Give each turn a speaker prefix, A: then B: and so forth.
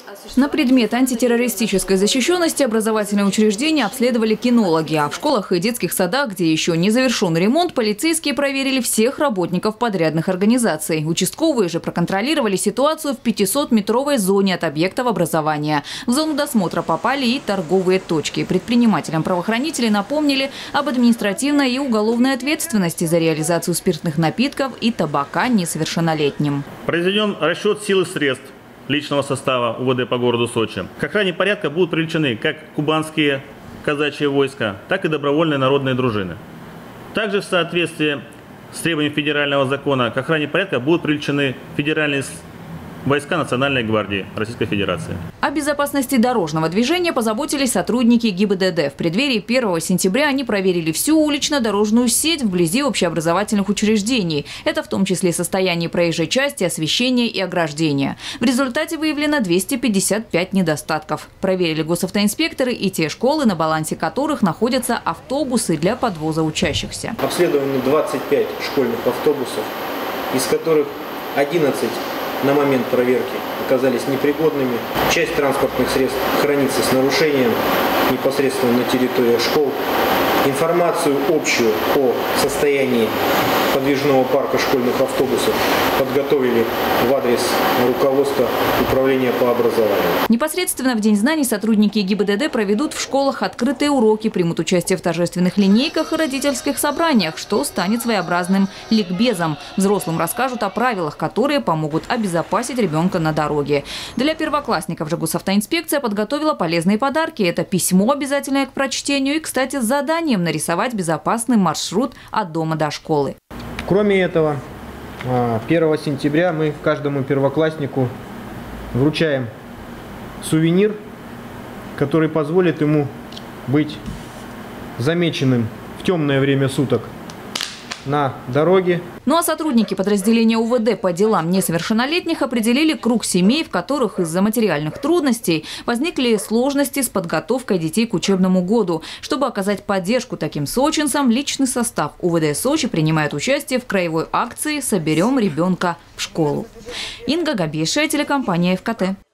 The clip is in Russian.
A: На предмет антитеррористической защищенности образовательные учреждения обследовали кинологи. А в школах и детских садах, где еще не завершен ремонт, полицейские проверили всех работников подрядных организаций. Участковые же проконтролировали ситуацию в 500-метровой зоне от объектов образования. В зону досмотра попали и торговые точки. Предпринимателям правоохранители напомнили об административной и уголовной ответственности за реализацию спиртных напитков и табака несовершеннолетним.
B: Произведен расчет сил и средств личного состава УВД по городу Сочи. К охране порядка будут привлечены как кубанские казачьи войска, так и добровольные народные дружины. Также в соответствии с требованиями федерального закона к охране порядка будут привлечены федеральные войска Национальной гвардии Российской Федерации.
A: О безопасности дорожного движения позаботились сотрудники ГИБДД. В преддверии 1 сентября они проверили всю улично-дорожную сеть вблизи общеобразовательных учреждений. Это в том числе состояние проезжей части, освещения и ограждения. В результате выявлено 255 недостатков. Проверили госавтоинспекторы и те школы, на балансе которых находятся автобусы для подвоза учащихся.
C: Обследованы 25 школьных автобусов, из которых 11 на момент проверки оказались непригодными. Часть транспортных средств хранится с нарушением непосредственно на территории школ. Информацию общую по состоянию подвижного парка школьных автобусов подготовили в адрес руководства управления по образованию.
A: Непосредственно в День знаний сотрудники ГИБДД проведут в школах открытые уроки, примут участие в торжественных линейках и родительских собраниях, что станет своеобразным ликбезом. Взрослым расскажут о правилах, которые помогут обезопасить ребенка на дороге. Для первоклассников же госавтоинспекция подготовила полезные подарки. Это письмо, обязательное к прочтению, и, кстати, с заданием нарисовать безопасный маршрут от дома до школы.
C: Кроме этого, 1 сентября мы каждому первокласснику вручаем сувенир, который позволит ему быть замеченным в темное время суток на дороге.
A: Ну а сотрудники подразделения УВД по делам несовершеннолетних определили круг семей, в которых из-за материальных трудностей возникли сложности с подготовкой детей к учебному году. Чтобы оказать поддержку таким сочинцам, личный состав УВД Сочи принимает участие в краевой акции «Соберем ребенка в школу». Инга Габейшая, телекомпания ФКТ.